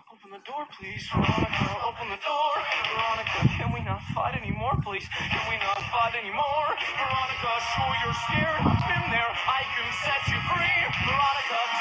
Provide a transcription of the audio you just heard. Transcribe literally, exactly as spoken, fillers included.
Open the door, please. Veronica, open the door. Veronica, can we not fight anymore, please? Can we not fight anymore? Veronica, sure you're scared. I've been there. I can set you free. Veronica,